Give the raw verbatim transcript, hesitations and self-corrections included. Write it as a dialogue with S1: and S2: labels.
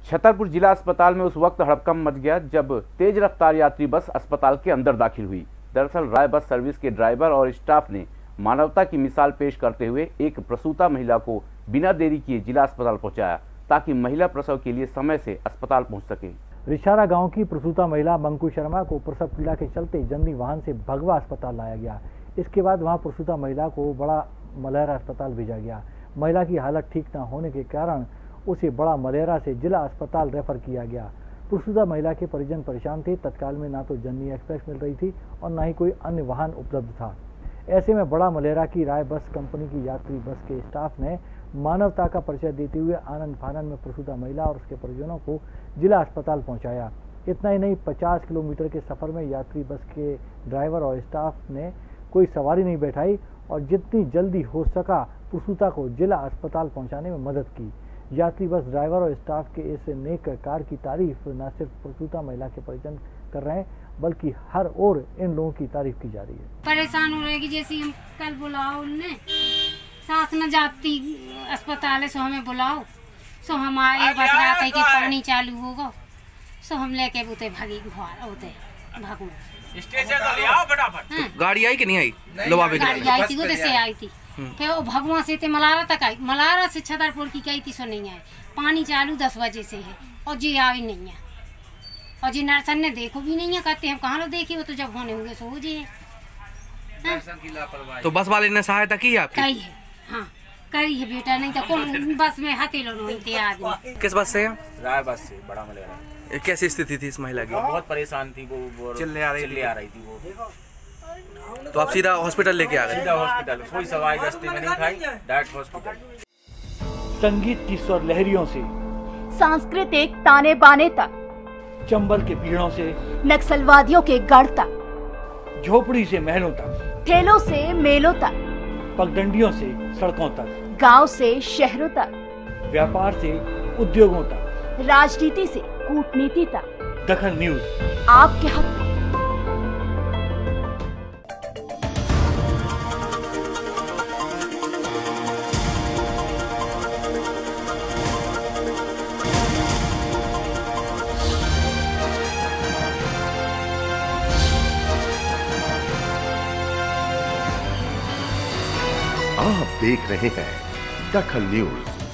S1: छतरपुर जिला अस्पताल में उस वक्त हड़कंप मच गया जब तेज रफ्तार यात्री बस अस्पताल के अंदर दाखिल हुई। दरअसल राय बस सर्विस के ड्राइवर और स्टाफ ने मानवता की मिसाल पेश करते हुए एक प्रसूता महिला को बिना देरी किए जिला अस्पताल पहुंचाया ताकि महिला प्रसव के लिए समय से अस्पताल पहुंच सके।
S2: रिछारा गांव की प्रसूता महिला मंकू शर्मा को प्रसव पीड़ा के चलते जननी वाहन से भगवा अस्पताल लाया गया। इसके बाद वहां प्रसूता महिला को बड़ा मलेहरा अस्पताल भेजा गया। महिला की हालत ठीक न होने के कारण उसे बड़ा मलेहरा से जिला अस्पताल रेफर किया गया। प्रसूता महिला के परिजन परेशान थे। तत्काल में ना तो जननी एक्सप्रेस मिल रही थी और न ही कोई अन्य वाहन उपलब्ध था। ऐसे में बड़ा मलेहरा की राय बस कंपनी की यात्री बस के स्टाफ ने मानवता का परिचय देते हुए आनंद फानंद में प्रसूता महिला और उसके परिजनों को जिला अस्पताल पहुंचाया। इतना ही नहीं, पचास किलोमीटर के सफर में यात्री बस के ड्राइवर और स्टाफ ने कोई सवारी नहीं बैठाई और जितनी जल्दी हो सका प्रसूता को जिला अस्पताल पहुंचाने में मदद की। यात्री बस ड्राइवर और स्टाफ के इस नेक कार्य की तारीफ न सिर्फ प्रसूता महिला के परिजन कर रहे हैं बल्कि हर ओर इन लोगों की तारीफ की जा रही है।
S3: परेशान हो रही जैसे हम कल बुलाओ उनने सास न जाती अस्पताल है, सो हमें बुलाओ, सो हम आए बस रात है कि पानी चालू होगा, सो हम लेके बुते भागी होते भागू
S4: स्टेशन तो ले आओ फटाफट।
S5: तो गाड़ी आई कि नहीं आई? लोवा पे
S3: गाड़ी आई थी, गोदे से आई थी, फिर वो भगवान से थे मलारा तक आई, मलारा से छतरपुर की गई थी, सो नहीं आए। पानी चालू दस बजे से है और जी आई नहीं है और जी नर्सन ने देखो भी नहीं है, कहते हम कहाँ लो देखी, वो तो जब होने होंगे सो हो जी।
S5: तो बस वाले ने सहायता की आपकी?
S3: कही है, हाँ करी है बेटा, नहीं तो कौन बस में हथेलो नहीं थे आदमी।
S5: किस बस से?
S4: राय बस से बड़ा मलेहरा।
S5: कैसी स्थिति थी इस महिला की?
S4: बहुत परेशान थी वो, वो
S5: चिल्ले आ रही
S4: चिल्ले आ रही थी वो।
S5: तो आप सीधा हॉस्पिटल लेके आ गए?
S4: सीधा हॉस्पिटल, कोई सवाई रास्ते में नहीं खाई, डायरेक्ट हॉस्पिटल।
S2: संगीत की स्वर लहरियों से
S6: सांस्कृतिक ताने बाने तक,
S2: चंबल के पीड़ों से
S6: नक्सलवादियों के गढ़ तक,
S2: झोपड़ी से महलों तक,
S6: ठेलों से मेलों तक,
S2: पगडंडियों से सड़कों तक,
S6: गांव से शहरों तक,
S2: व्यापार से उद्योगों तक,
S6: राजनीति से कूटनीति तक,
S2: दखल न्यूज
S6: आपके हक में।
S7: आप देख रहे हैं दखल न्यूज।